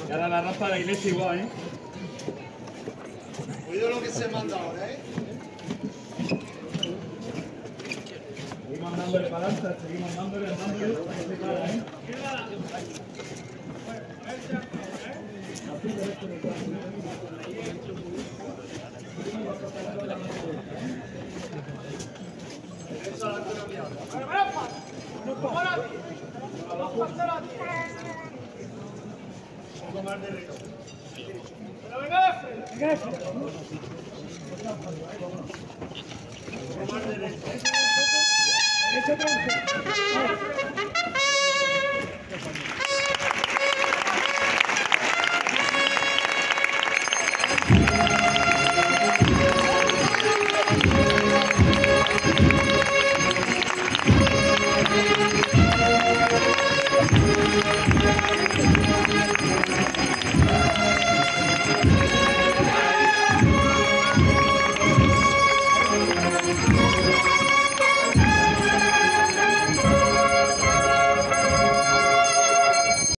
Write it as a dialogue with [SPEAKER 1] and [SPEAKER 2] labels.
[SPEAKER 1] Y ahora la rampa de la iglesia igual, ¿eh?
[SPEAKER 2] Cuidado lo que se manda ahora, ¿eh?
[SPEAKER 1] Seguimos dándole para adelante, seguimos dándole para que se caiga, ¿eh?
[SPEAKER 2] Un poco más derecho. Un poco más derecho.